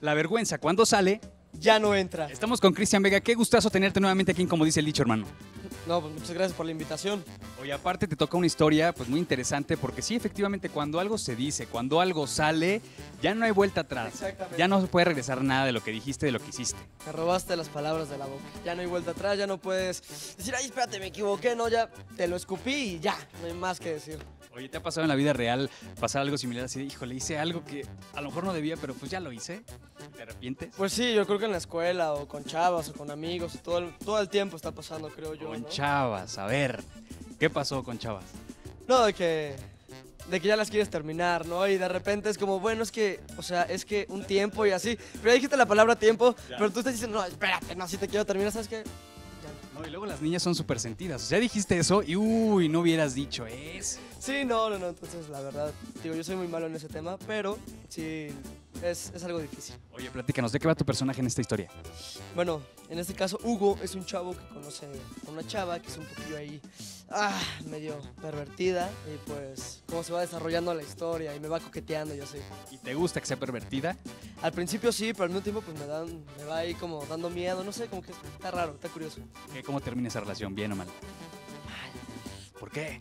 La vergüenza cuando sale. Ya no entra. Estamos con Cristian Vega. Qué gustazo tenerte nuevamente aquí, como dice el dicho, hermano. No, pues muchas gracias por la invitación. Oye, aparte te toca una historia pues muy interesante porque sí, efectivamente, cuando algo se dice, cuando algo sale, ya no hay vuelta atrás. Exactamente. Ya no se puede regresar nada de lo que dijiste, de lo que hiciste. Me robaste las palabras de la boca. Ya no hay vuelta atrás, ya no puedes decir, ay, espérate, me equivoqué, no, ya te lo escupí y ya, no hay más que decir. Oye, ¿te ha pasado en la vida real pasar algo similar así de, híjole, hice algo que a lo mejor no debía, pero pues ya lo hice? ¿Te arrepientes? Pues sí, yo creo que en la escuela o con chavas o con amigos, todo el tiempo está pasando, creo yo, Con ¿no? chavas, a ver, ¿qué pasó con chavas? No, de que ya las quieres terminar, ¿no? Y de repente es como, bueno, es que, o sea, es que un tiempo y así. Pero ya dijiste la palabra tiempo, pero tú estás diciendo, no, espérate, no, si te quiero terminar, ¿sabes qué? No, y luego las niñas son súper sentidas. O sea, dijiste eso y uy, no hubieras dicho eso. Sí, no, entonces la verdad, digo, yo soy muy malo en ese tema, pero sí, es algo difícil. Oye, platícanos, ¿de qué va tu personaje en esta historia? Bueno, en este caso, Hugo es un chavo que conoce a una chava que es un poquillo ahí, medio pervertida, y pues, cómo se va desarrollando la historia, y me va coqueteando y así. ¿Y te gusta que sea pervertida? Al principio sí, pero al mismo tiempo pues me va ahí como dando miedo, no sé, como que está raro, está curioso. ¿Cómo termina esa relación? ¿Bien o mal? ¿Por qué?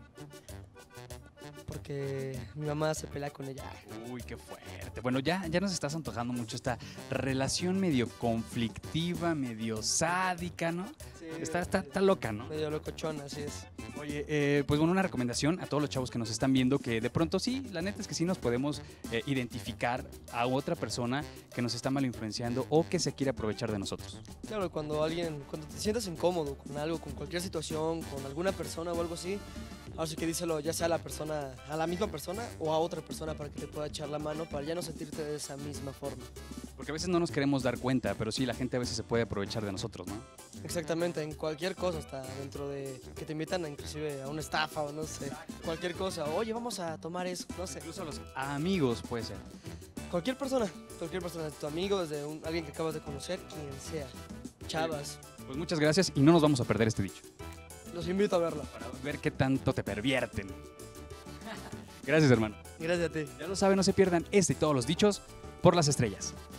Porque mi mamá se pelea con ella. Uy, qué fuerte. Bueno, ya nos estás antojando mucho esta relación medio conflictiva, medio sádica, ¿no? Sí, Está loca, ¿no? medio locochona, así es. Oye, pues bueno, una recomendación a todos los chavos que nos están viendo, que de pronto sí, la neta es que sí nos podemos identificar a otra persona que nos está mal influenciando o que se quiere aprovechar de nosotros. Claro, cuando te sientas incómodo con algo, con cualquier situación, con alguna persona o algo así, ahora sí que díselo ya sea a la misma persona o a otra persona para que te pueda echar la mano para ya no sentirte de esa misma forma. Porque a veces no nos queremos dar cuenta, pero sí, la gente a veces se puede aprovechar de nosotros, ¿no? Exactamente, en cualquier cosa, hasta dentro de que te invitan inclusive a una estafa o no sé, cualquier cosa. Oye, vamos a tomar eso, no sé. Incluso los amigos puede ser. Cualquier persona, desde tu amigo, desde alguien que acabas de conocer, quien sea. Chavas, Pues muchas gracias y no nos vamos a perder este dicho. los invito a verla. Para ver qué tanto te pervierten. Gracias, hermano. Gracias a ti. Ya lo saben, no se pierdan este y todos los dichos por las estrellas.